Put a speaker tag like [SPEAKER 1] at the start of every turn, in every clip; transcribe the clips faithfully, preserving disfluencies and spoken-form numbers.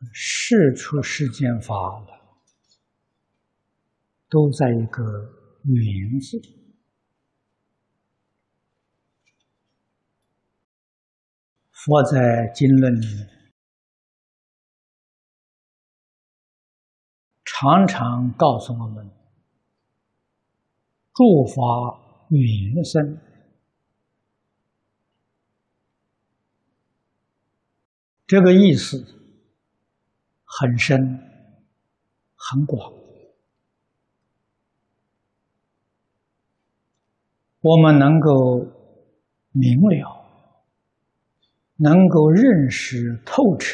[SPEAKER 1] 事出世间法了，都在一个缘字。佛在经论里常常告诉我们，诸法缘生，这个意思很深很广。我们能够明了，能够认识透彻，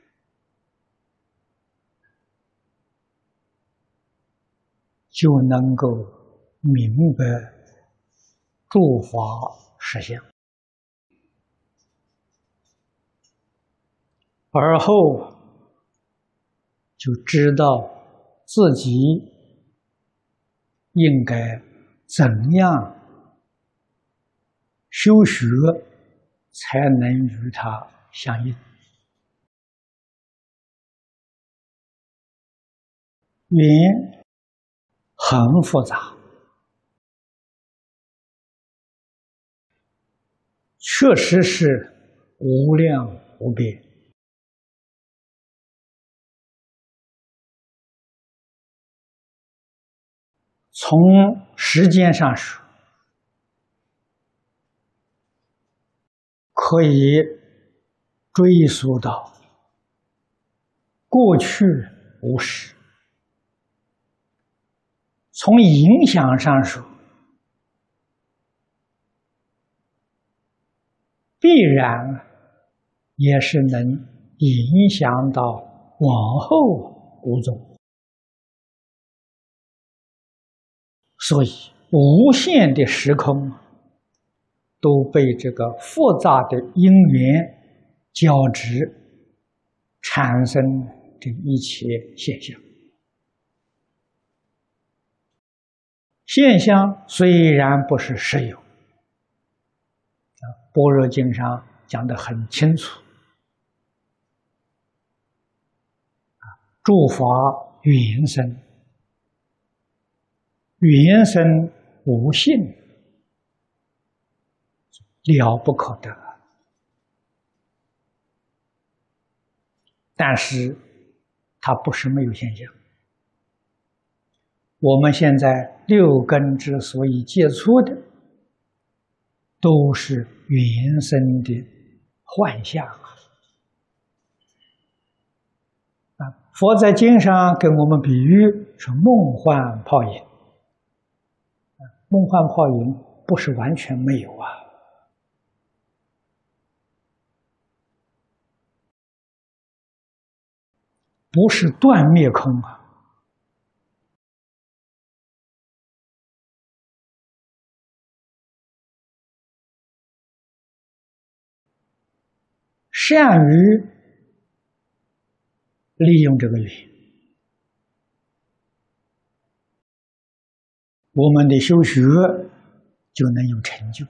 [SPEAKER 1] 就能够明白诸法实相，而后就知道自己应该怎样修学才能与它相应。缘很复杂，确实是无量无边。从时间上说，可以追溯到过去无始；从影响上说，必然也是能影响到往后五种。所以无限的时空都被这个复杂的因缘交织产生这一切现象。现象虽然不是实有，般若经上讲得很清楚，诸法缘生，缘生无性，了不可得。但是它不是没有现象。我们现在六根之所以接触的，都是缘生的幻象啊！佛在经上跟我们比喻是梦幻泡影。梦幻泡影不是完全没有啊，不是断灭空啊。善于利用这个缘，我们的修学就能有成就，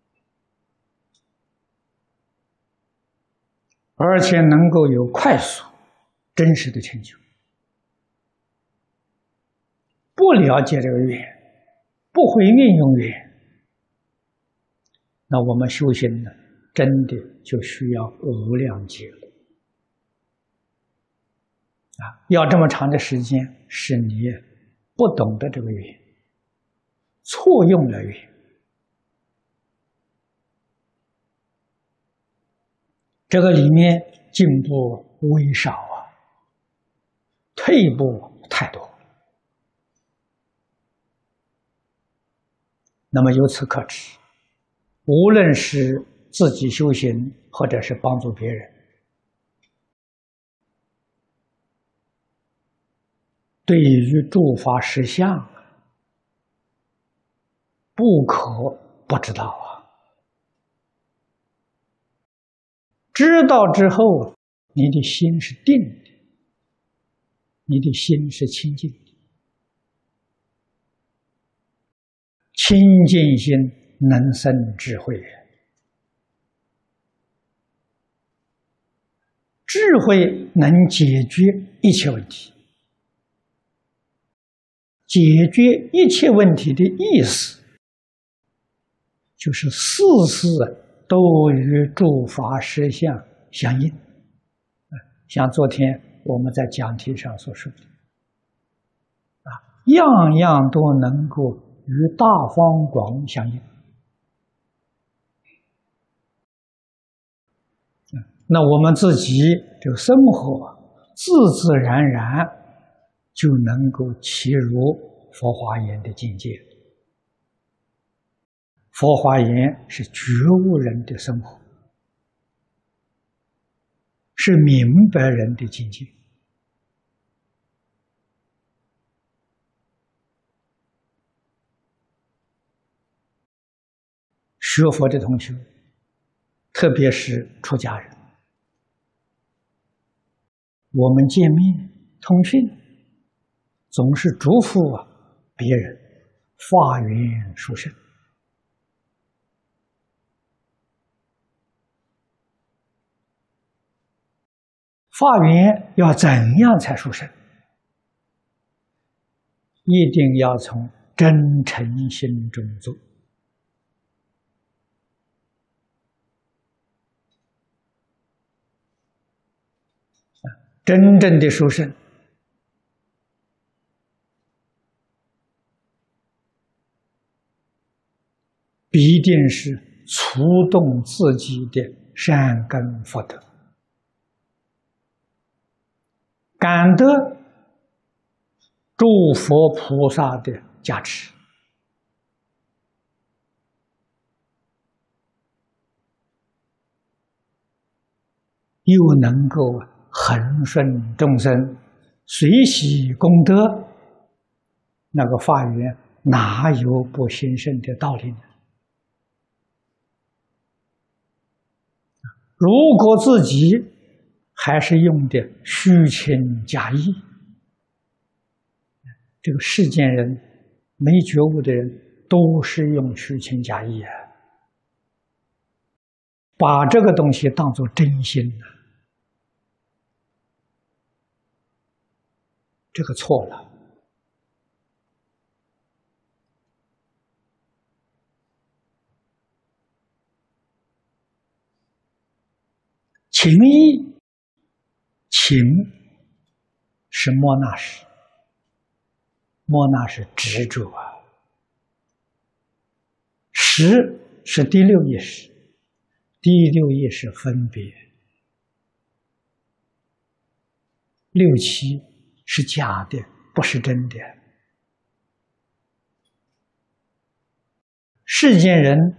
[SPEAKER 1] 而且能够有快速真实的成就。不了解这个缘，不会运用缘，那我们修行呢，真的就需要无量劫了啊！要这么长的时间，是你不懂得这个缘，错用了缘。这个里面进步微少啊，退步太多。那么由此可知，无论是自己修行，或者是帮助别人，对于诸法实相，不可不知道啊！知道之后，你的心是定的，你的心是清净的。清净心能生智慧， 智慧能解决一切问题。解决一切问题的意思，就是事事都与诸法实相相应。像昨天我们在讲题上所说的，啊，样样都能够与大方广相应。那我们自己这个生活，自自然然就能够契入佛华严的境界。佛华严是觉悟人的生活，是明白人的境界。学佛的同学，特别是出家人，我们见面通讯，总是嘱咐啊别人发愿殊胜。发愿要怎样才殊胜？一定要从真诚心中做。真正的殊胜，必定是触动自己的善根福德，感得诸佛菩萨的加持，又能够恒顺众生，随喜功德，那个发愿哪有不兴盛的道理呢？如果自己还是用的虚情假意，这个世间人没觉悟的人都是用虚情假意啊，把这个东西当作真心了，这个错了。情意，情是莫那识，莫那是执着啊。识是第六意识，第六意识分别，六七是假的，不是真的。世间人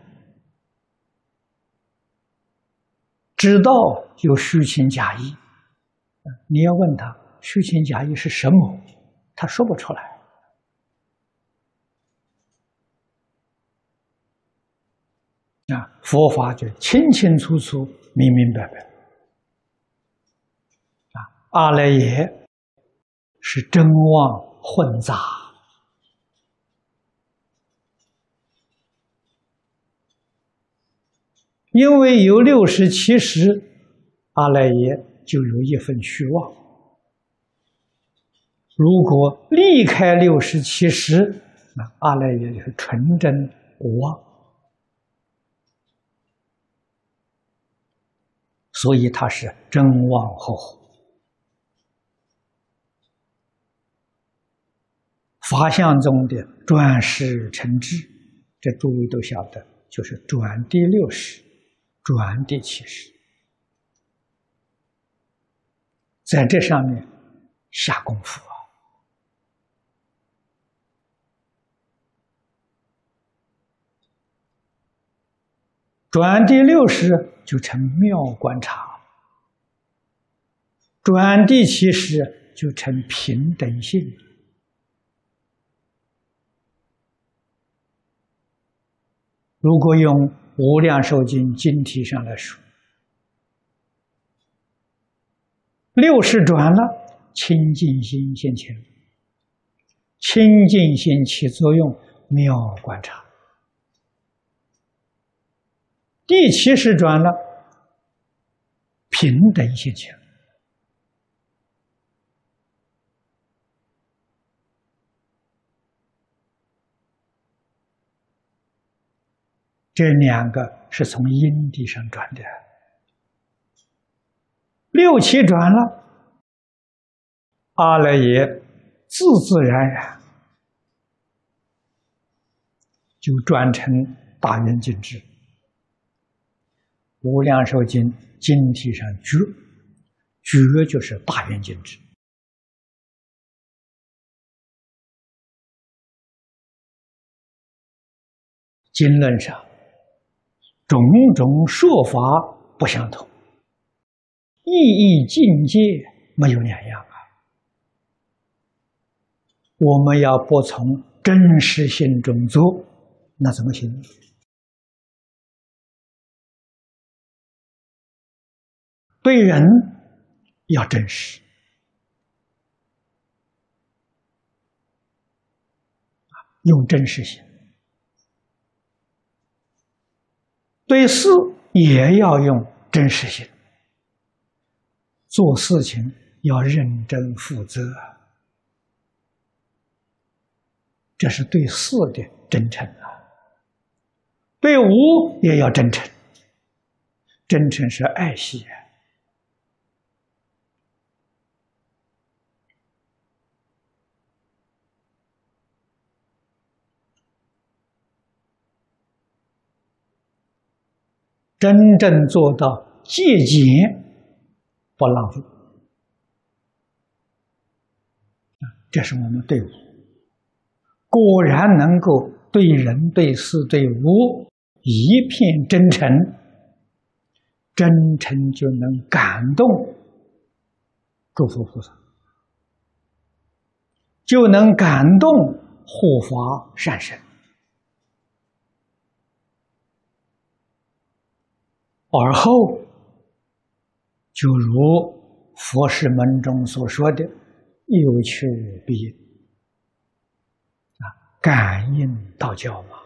[SPEAKER 1] 知道有虚情假意，你要问他虚情假意是什么，他说不出来。啊，佛法就清清楚楚、明明白白。啊，阿赖耶是真妄混杂，因为有六十七识，阿赖耶就有一份虚妄。如果离开六十七识，那阿赖耶是纯真无妄。所以它是真妄合合。法相中的转识成智，这诸位都晓得，就是转第六识，转第七识，在这上面下功夫啊。转第六识就成妙观察，转第七识就成平等性。如果用《无量寿经》经题上来说，六识转了，清净心现前，清净心起作用，妙观察。第七识转了，平等现前， 这两个是从因地上转的，六气转了，阿赖耶自自然然就转成大圆镜智。无量寿经经题上觉，觉就是大圆镜智。经论上种种说法不相同，意义境界没有两样啊。我们要不从真实性中做，那怎么行？对人要真实，用真实性；对事也要用真实性。做事情要认真负责，这是对事的真诚啊。对无也要真诚，真诚是爱惜啊。真正做到节俭不浪费，这是我们队伍。果然能够对人、对事、对物一片真诚，真诚就能感动诸佛菩萨，就能感动护法善神。而后，就如佛事门中所说的，有求必应啊，感应道教嘛，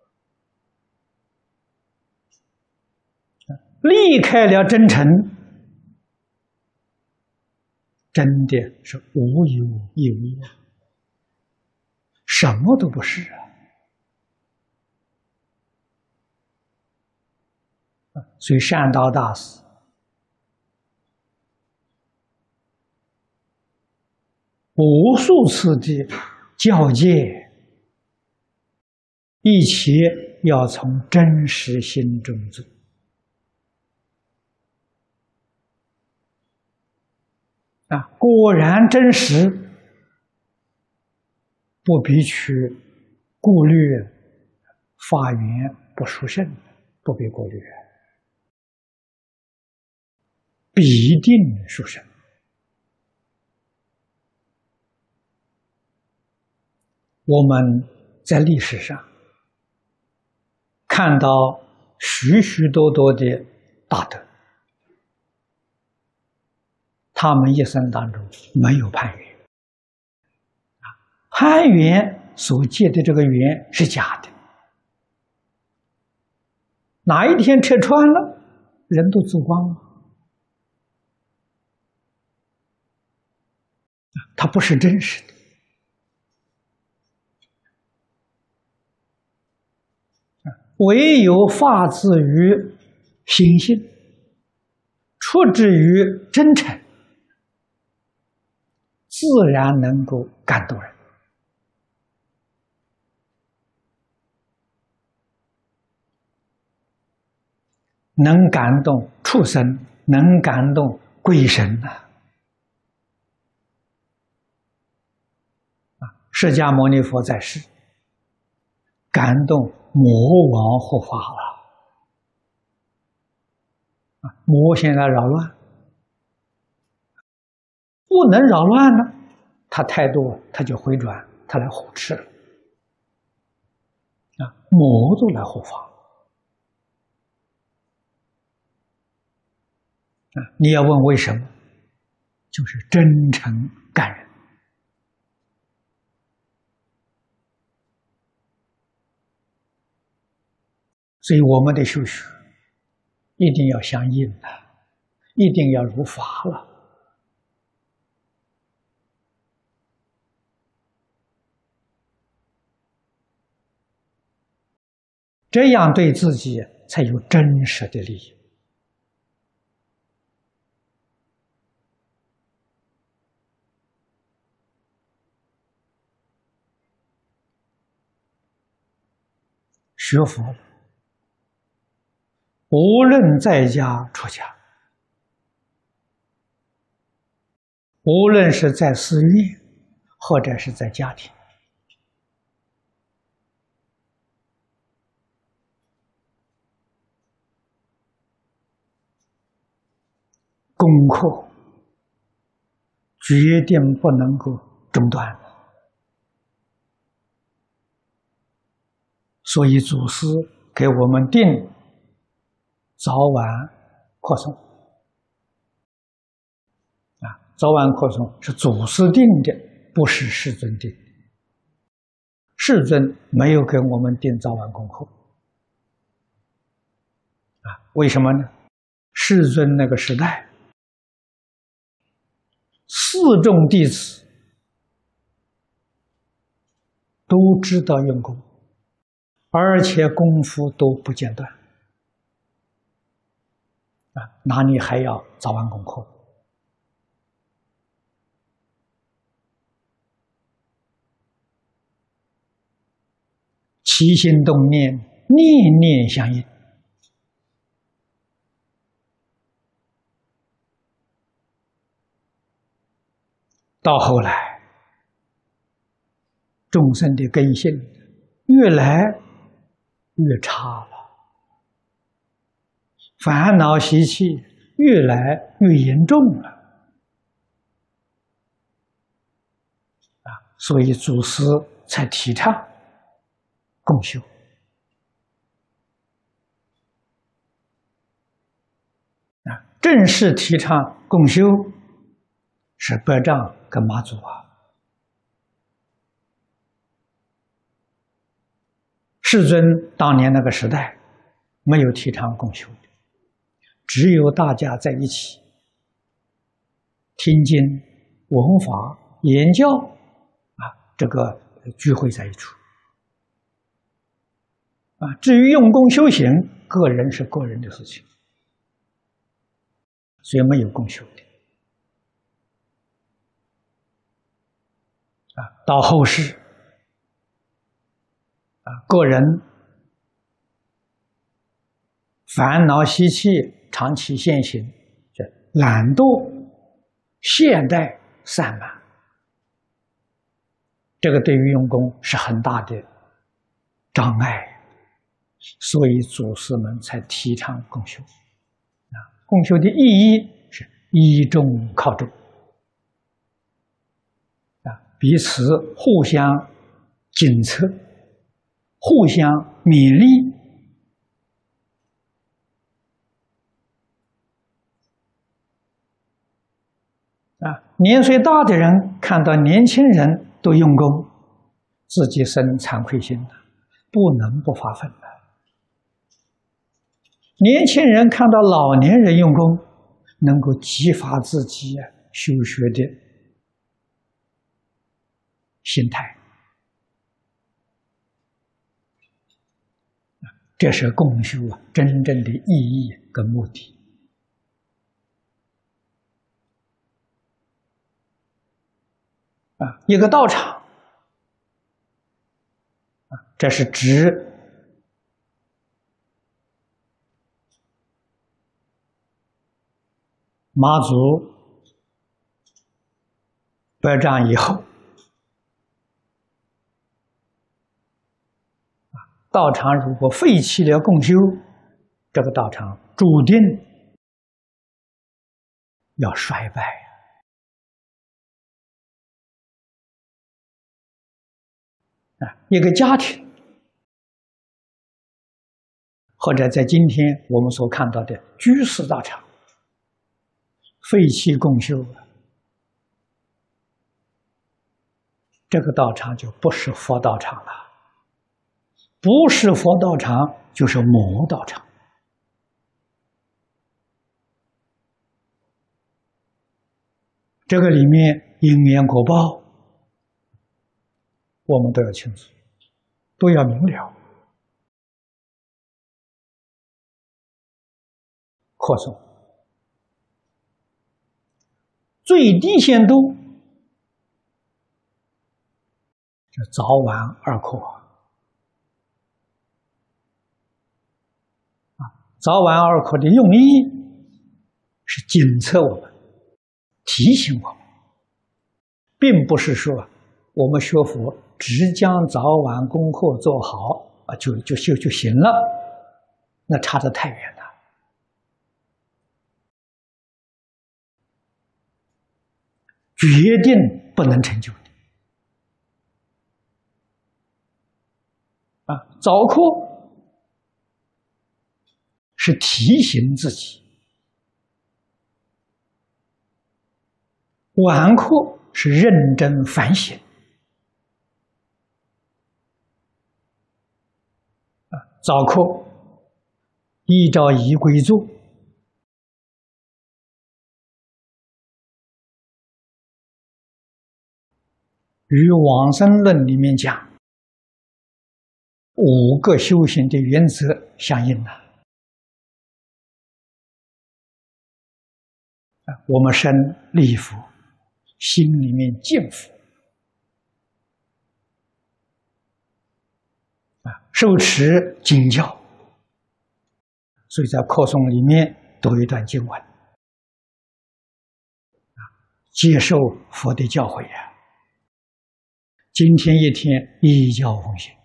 [SPEAKER 1] 离开了真诚，真的是无有一无，什么都不是啊。所以善导大师无数次的教诫，一切要从真实心中做啊！果然真实，不必去顾虑法缘不殊胜，不必顾虑，必定殊胜。我们在历史上看到许许多多的大德，他们一生当中没有攀缘，攀缘所结的这个缘是假的。哪一天拆穿了，人都走光了，它不是真实的。唯有发自于心性，出自于真诚，自然能够感动人。能感动畜生，能感动鬼神呐！啊，释迦牟尼佛在世，感动魔王护法了。啊，魔现在扰乱，不能扰乱了，他太多，他就回转，他来护持了。啊，魔都来护法。啊，你要问为什么？就是真诚感人。所以我们的修学一定要相应的，一定要如法了。 这样对自己才有真实的利益。学佛了，无论在家出家，无论是在寺院或者是在家庭，功课决定不能够中断。所以祖师给我们定早晚课诵啊，早晚课诵是祖师定的，不是世尊定的。世尊没有给我们定早晚功课啊，为什么呢？世尊那个时代，四众弟子都知道用功，而且功夫都不间断啊，哪里还要早晚功课？起心动念，念念相应。到后来，众生的根性越来越差了，烦恼习气越来越严重了啊！所以祖师才提倡共修啊，正式提倡共修是百丈跟马祖啊。世尊当年那个时代没有提倡共修的，只有大家在一起听经、闻法、研教啊，这个聚会在一处啊。至于用功修行，个人是个人的事情，所以没有共修的啊。到后世啊，个人烦恼习气长期现行，这懒惰、懈怠、散漫，这个对于用功是很大的障碍，所以祖师们才提倡共修啊。共修的意义是依众靠众啊，彼此互相检测，互相勉励啊。年岁大的人看到年轻人都用功，自己生惭愧心了，不能不发奋了。年轻人看到老年人用功，能够激发自己修学的心态，这是共修啊真正的意义跟目的啊。一个道场啊，这是指马祖百丈以后，道场如果废弃了共修，这个道场注定要衰败啊！一个家庭，或者在今天我们所看到的居士道场，废弃共修了，这个道场就不是佛道场了，不是佛道场就是魔道场。这个里面因缘果报，我们都要清楚，都要明了。 扩诵，最低限度是早晚二课啊。早晚二课的用意是检测我们，提醒我们，并不是说我们学佛只将早晚功课做好啊，就就就就行了，那差得太远了。决定不能成就的啊！早课是提醒自己，晚课是认真反省啊！早课依照仪规做。与往生论里面讲五个修行的原则相应了。我们身立佛，心里面敬佛，啊，受持经教，所以在课诵里面读一段经文，啊，接受佛的教诲呀。今天一天依教奉行，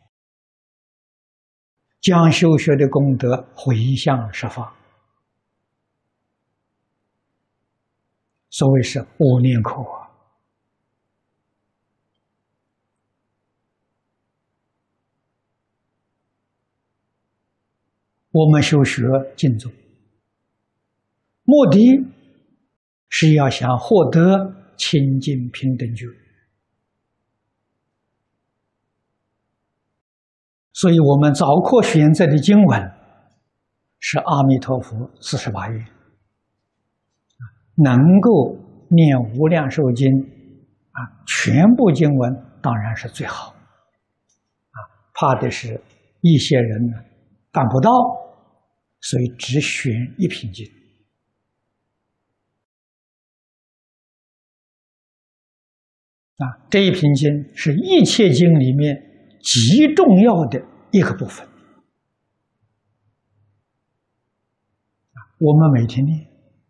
[SPEAKER 1] 将修学的功德回向十方，所谓是无念课啊。我们修学净宗，目的是要想获得清净平等觉。所以我们早课选择的经文是阿弥陀佛四十八愿，能够念无量寿经啊，全部经文当然是最好啊。怕的是一些人呢办不到，所以只选一品经啊。这一品经是一切经里面极重要的一个部分，我们每天念，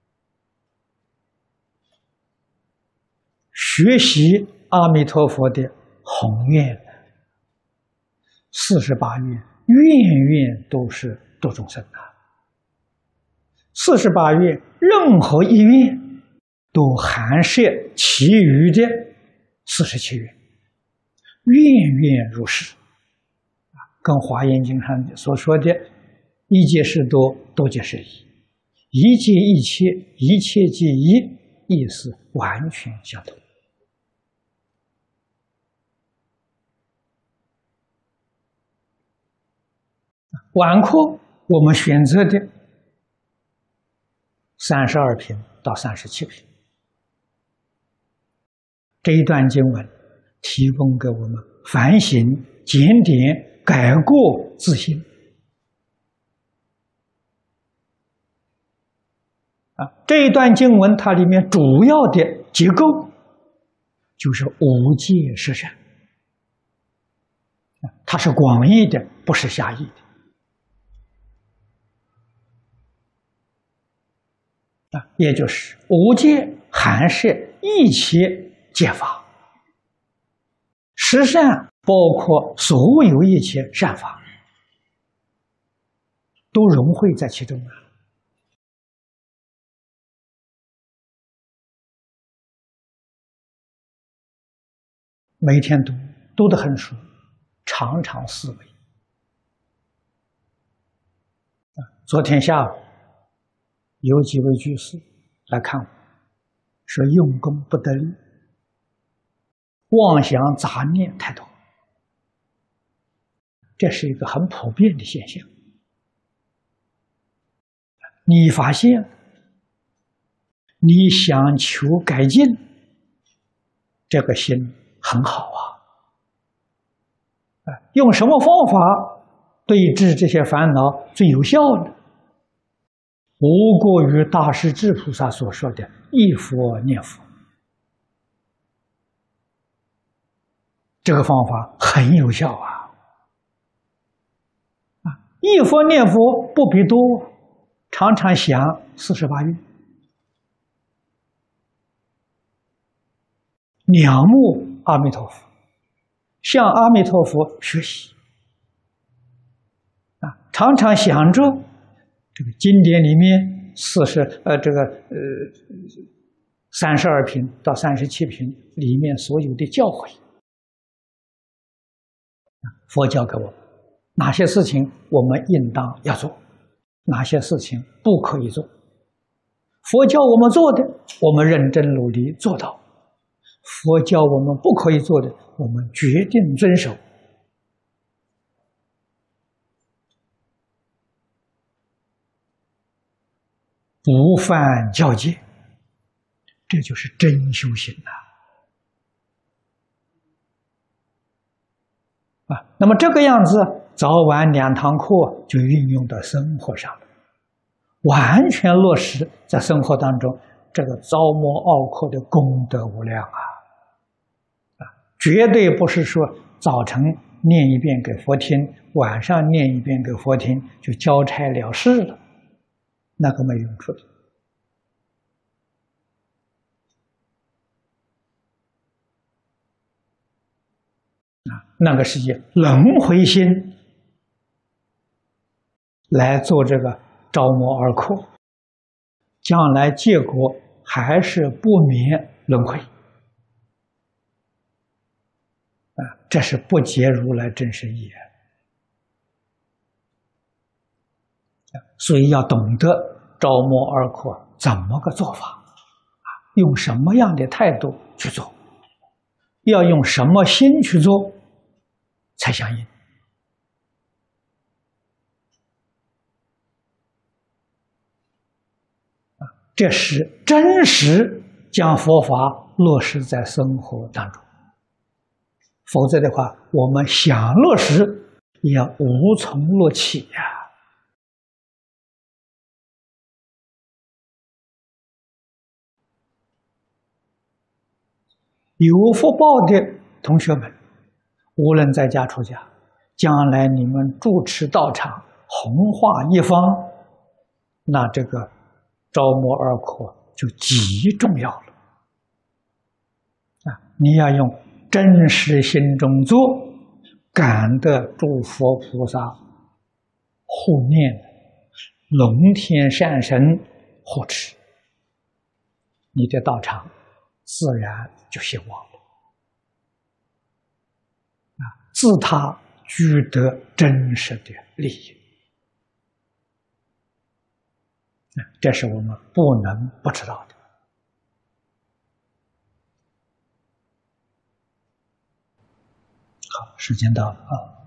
[SPEAKER 1] 学习阿弥陀佛的宏愿，四十八愿，愿愿都是度众生的。四十八愿，任何一愿都含摄其余的四十七愿。愿愿如是，跟《华严经》上所说的“一切事多，多皆是一，一切一切，一切皆一”意思完全相同。晚课我们选择的三十二品到三十七品，这一段经文提供给我们反省、检点、改过自新。啊，这一段经文它里面主要的结构就是无戒十善，它是广义的，不是狭义的。啊，也就是无戒含摄一切戒法。十善包括所有一切善法，都融汇在其中了。每天读，读得很熟，常常思维。昨天下午有几位居士来看我，说用功不得力，妄想杂念太多，这是一个很普遍的现象。你发现你想求改进，这个心很好啊！用什么方法对治这些烦恼最有效呢？ 无过于大势至菩萨所说的忆佛念佛，这个方法很有效啊！啊，忆佛念佛不必多，常常想四十八愿，仰慕阿弥陀佛，向阿弥陀佛学习啊，常常想着这个经典里面四十呃这个呃三十二品到三十七品里面所有的教诲，佛教给我们哪些事情我们应当要做，哪些事情不可以做。佛教我们做的，我们认真努力做到；佛教我们不可以做的，我们决定遵守。不犯教戒，这就是真修行呐！啊，那么这个样子，早晚两堂课就运用到生活上了，完全落实在生活当中，这个朝暮奥课的功德无量啊！啊，绝对不是说早晨念一遍给佛听，晚上念一遍给佛听就交差了事了。那个没用处的啊，那个是以轮回心来做这个朝暮二课，将来结果还是不免轮回啊，这是不解如来真实义。所以要懂得朝暮二课怎么个做法啊？用什么样的态度去做？要用什么心去做才相应？啊，这是真实将佛法落实在生活当中。否则的话，我们想落实也无从落起呀。有福报的同学们，无论在家出家，将来你们主持道场，弘化一方，那这个朝暮二课就极重要了啊！你要用真实心中做，感得诸佛菩萨护念，龙天善神护持，你的道场自然就兴旺了啊！自他具得真实的利益，这是我们不能不知道的。好，时间到了啊。